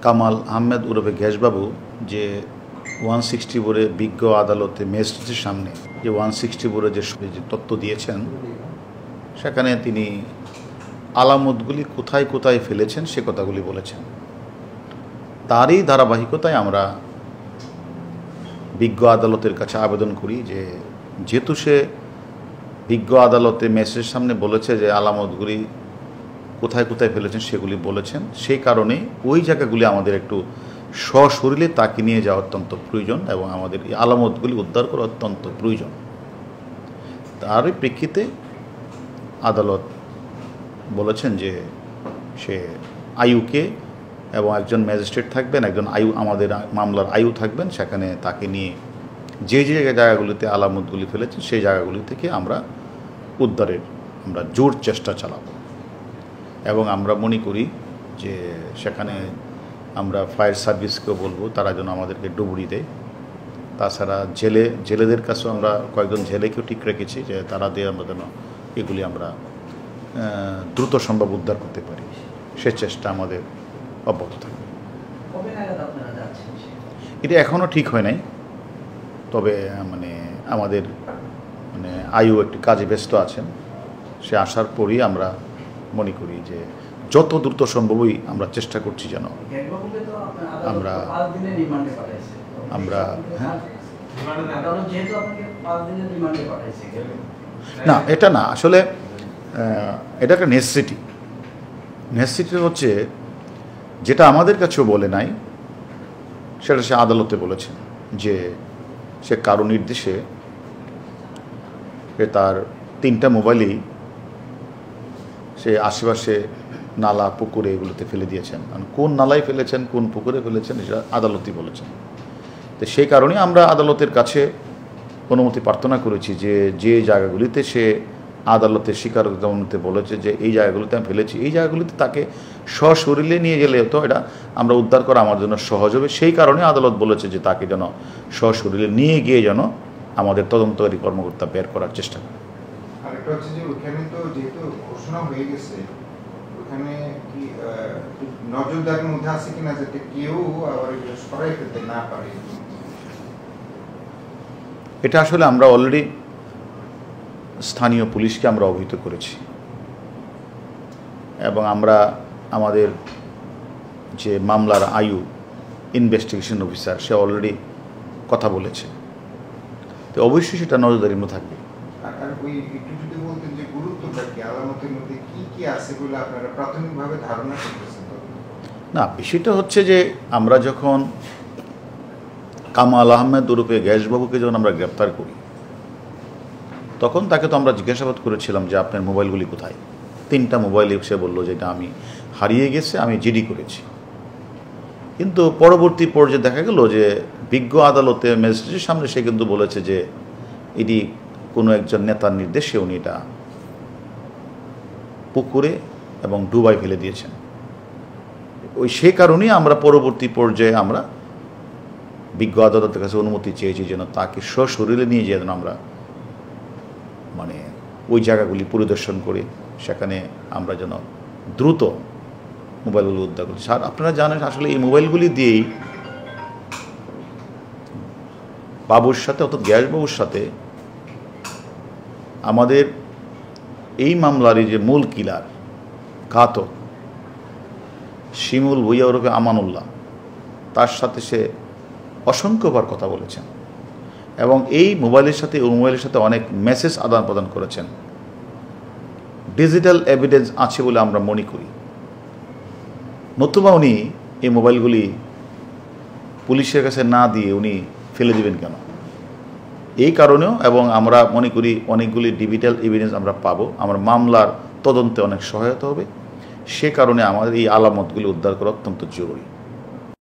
কামাল আহমেদ ওরফে গ্যাসবাবু যে 164 বিজ্ঞ আদালতে ম্যাজিস্ট্রেটের সামনে যে 164 যে তথ্য দিয়েছেন, সেখানে তিনি আলামতগুলি কোথায় কোথায় ফেলেছেন সে কথাগুলি বলেছেন। তারই ধারাবাহিকতায় আমরা বিজ্ঞ আদালতের কাছে আবেদন করি যে যেহেতু সে বিজ্ঞ আদালতে ম্যাজিস্ট্রেটের সামনে বলেছে যে আলামতগুলি কোথায় কোথায় ফেলেছেন সেগুলি বলেছেন, সেই কারণে ওই জায়গাগুলি আমাদের একটু সশরীরে তাকে নিয়ে যাওয়া অত্যন্ত প্রয়োজন এবং আমাদের এই আলামতগুলি উদ্ধার করা অত্যন্ত প্রয়োজন। তারই প্রেক্ষিতে আদালত বলেছেন যে সে আয়ুকে এবং একজন ম্যাজিস্ট্রেট থাকবেন, একজন আয়ু আমাদের মামলার আয়ু থাকবেন, সেখানে তাকে নিয়ে যে যে জায়গাগুলিতে আলামতগুলি ফেলেছেন সেই জায়গাগুলি থেকে আমরা উদ্ধারের আমরা জোর চেষ্টা চালাব। এবং আমরা মনে করি যে সেখানে আমরা ফায়ার সার্ভিসকেও বলবো তারা যেন আমাদেরকে ডুবুরি দেয়। তাছাড়া জেলেদের কাছেও আমরা কয়েকজন জেলেকেও ঠিক রেখেছি যে তারা দিয়ে আমরা যেন এগুলি আমরা দ্রুত সম্ভব উদ্ধার করতে পারি, সে চেষ্টা আমাদের অব্যাহত থাকবে। এটা এখনও ঠিক হয় নাই, তবে আমাদের আয়ু একটি কাজে ব্যস্ত আছেন, সে আসার পরই আমরা মনে করি যে যত দ্রুত সম্ভবই আমরা চেষ্টা করছি যেন আমরা না, এটা না, আসলে এটা একটা নেসেসিটি হচ্ছে যেটা আমাদের কাছেও বলে নাই, সেটা সে আদালতে বলেছেন যে সে কারো নির্দেশে তার 3টা মোবাইলই সে আশেপাশে নালা পুকুরে এগুলোতে ফেলে দিয়েছেন। কোন নালায় ফেলেছেন, কোন পুকুরে ফেলেছেন, এটা আদালতই বলেছেন। তো সেই কারণেই আমরা আদালতের কাছে অনুমতি প্রার্থনা করেছি যে যে জায়গাগুলিতে সে আদালতের স্বীকারোক্তিতে বলেছে যে এই জায়গাগুলিতে আমি ফেলেছি, এই জায়গাগুলিতে তাকে সশরীরে নিয়ে গেলে তো এটা আমরা উদ্ধার করা আমার জন্য সহজ হবে। সেই কারণে আদালত বলেছে যে তাকে যেন সশরীরে নিয়ে গিয়ে যেন আমাদের তদন্তকারী কর্মকর্তা বের করার চেষ্টা করে। আরেকটা হচ্ছে যে ওখানে তো যেহেতু ঘোষণা হয়ে গেছে, ওখানে কি নজরদারির মধ্যে আছে কিনা যাতে কেউ আবার সরাই ফেলতে না পারে? এটা আসলে আমরা অলরেডি স্থানীয় পুলিশকে আমরা অবহিত করেছি এবং আমরা আমাদের যে মামলার আয়ু ইনভেস্টিগেশন অফিসার সে অলরেডি কথা বলেছে, তো অবশ্যই সেটা নজরদারির মধ্যে থাকবে। আর ওই একটু যদি বলতেন যে গুরুত্বটা কি, আলামতের মধ্যে কি কি আছে বলে আপনারা প্রাথমিকভাবে ধারণা করতেছেন? না, বিষয়টা হচ্ছে যে আমরা যখন কামাল আহমেদ ওরফে গ্যাসবাবুকে যখন আমরা গ্রেপ্তার করি, তখন তাকে তো আমরা জিজ্ঞাসাবাদ করেছিলাম যে আপনার মোবাইলগুলি কোথায়। 3টা মোবাইল সে বললো যে এটা আমি হারিয়ে গেছে, আমি জিডি করেছি। কিন্তু পরবর্তী পর্যায়ে দেখা গেল যে বিজ্ঞ আদালতে ম্যাজিস্ট্রেটের সামনে সে কিন্তু বলেছে যে এটি কোনো একজন নেতার নির্দেশে উনি এটা পুকুরে এবং ডুবাই ফেলে দিয়েছেন। সে কারণেই আমরা পরবর্তী পর্যায়ে আমরা বিজ্ঞ আদালতের কাছে অনুমতি চেয়েছি যেন তাকে সশরীরে নিয়ে যেন আমরা ওই জায়গাগুলি পরিদর্শন করে সেখানে আমরা যেন দ্রুত মোবাইলগুলো উদ্ধার করি। স্যার, আপনারা জানেন আসলে এই মোবাইলগুলি দিয়েই বাবুর সাথে অর্থাৎ গ্যাসবাবুর সাথে আমাদের এই মামলারই যে মূল কিলার ঘাতক শিমুল ভুইয়া ওরফে আমানুল্লাহ, তার সাথে সে অসংখ্যবার কথা বলেছেন এবং এই মোবাইলের সাথে অনেক মেসেজ আদান প্রদান করেছেন। ডিজিটাল এভিডেন্স আছে বলে আমরা মনে করি, নতুবা উনি এই মোবাইলগুলি পুলিশের কাছে না দিয়ে উনি ফেলে দিবেন কেন? এই কারণেও এবং আমরা মনে করি অনেকগুলি ডিজিটাল এভিডেন্স আমরা পাবো, আমার মামলার তদন্তে অনেক সহায়তা হবে। সে কারণে আমাদের এই আলামতগুলি উদ্ধার করা অত্যন্ত জরুরি।